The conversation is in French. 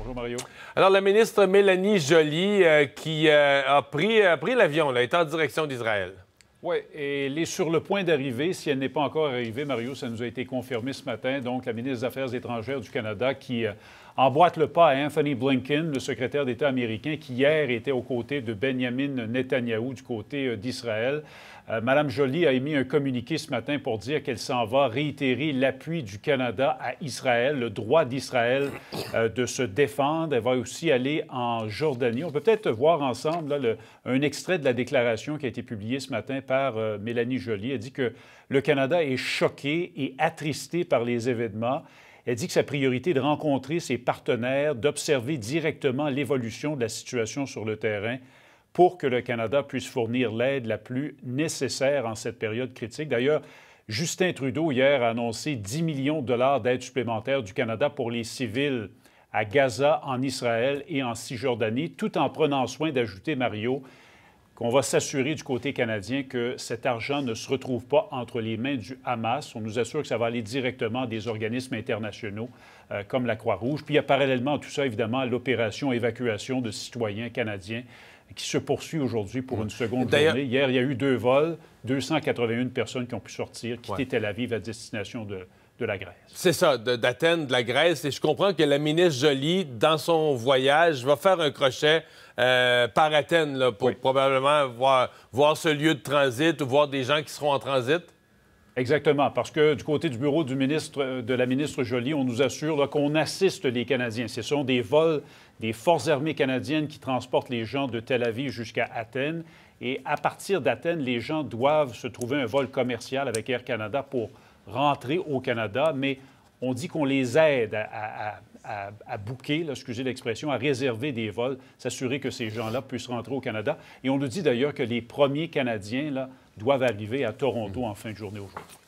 Bonjour, Mario. Alors, la ministre Mélanie Joly qui a pris l'avion, là, est en direction d'Israël. Oui, et elle est sur le point d'arriver. Si elle n'est pas encore arrivée, Mario, ça nous a été confirmé ce matin. Donc, la ministre des Affaires étrangères du Canada qui emboîte le pas à Anthony Blinken, le secrétaire d'État américain, qui hier était aux côtés de Benjamin Netanyahou du côté d'Israël. Madame Joly a émis un communiqué ce matin pour dire qu'elle s'en va réitérer l'appui du Canada à Israël, le droit d'Israël de se défendre. Elle va aussi aller en Jordanie. On peut peut-être voir ensemble là, un extrait de la déclaration qui a été publiée ce matin par Mélanie Joly. Elle dit que le Canada est choqué et attristé par les événements. Elle dit que sa priorité est de rencontrer ses partenaires, d'observer directement l'évolution de la situation sur le terrain pour que le Canada puisse fournir l'aide la plus nécessaire en cette période critique. D'ailleurs, Justin Trudeau, hier, a annoncé 10 millions de dollars d'aide supplémentaire du Canada pour les civils à Gaza, en Israël et en Cisjordanie, tout en prenant soin d'ajouter, Mario, qu'on va s'assurer du côté canadien que cet argent ne se retrouve pas entre les mains du Hamas. On nous assure que ça va aller directement à des organismes internationaux comme la Croix-Rouge. Puis il y a parallèlement à tout ça, évidemment, l'opération évacuation de citoyens canadiens qui se poursuit aujourd'hui pour une seconde journée. Hier, il y a eu 2 vols, 281 personnes qui ont pu sortir, quitter Tel Aviv à destination de la Grèce. C'est ça, d'Athènes, de la Grèce. Et je comprends que la ministre Joly, dans son voyage, va faire un crochet par Athènes là, pour probablement voir ce lieu de transit ou voir des gens qui seront en transit. Exactement, parce que du côté du bureau de la ministre Joly, on nous assure qu'on assiste les Canadiens. Ce sont des vols des Forces armées canadiennes qui transportent les gens de Tel Aviv jusqu'à Athènes. Et à partir d'Athènes, les gens doivent se trouver un vol commercial avec Air Canada pour rentrer au Canada. Mais on dit qu'on les aide à booker, là, excusez l'expression, à réserver des vols, s'assurer que ces gens-là puissent rentrer au Canada. Et on nous dit d'ailleurs que les premiers Canadiens là, doivent arriver à Toronto en fin de journée aujourd'hui.